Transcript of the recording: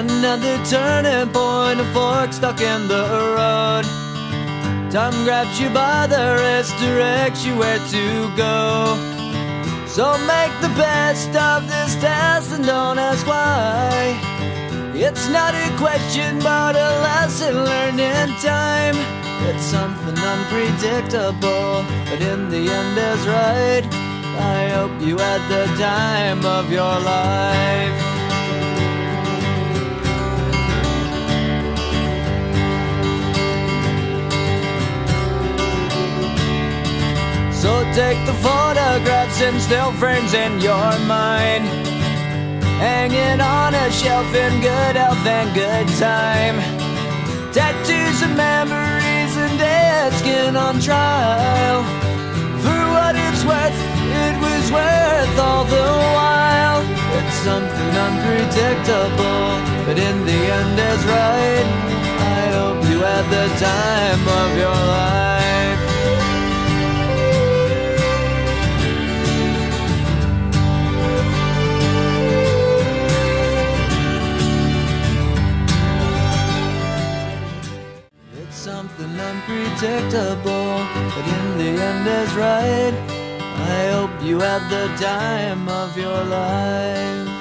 Another turning point, a fork stuck in the road. Time grabs you by the wrist, directs you where to go. So make the best of this test and don't ask why. It's not a question but a lesson learned in time. It's something unpredictable, but in the end is right. I hope you had the time of your life. So take the photographs and still frames in your mind, hanging on a shelf in good health and good time. Tattoos and memories and dead skin on trial. For what it's worth, it was worth all the while. It's something unpredictable, but in the end is right. I hope you had the time of your life. Something unpredictable, but in the end is right. I hope you had the time of your life.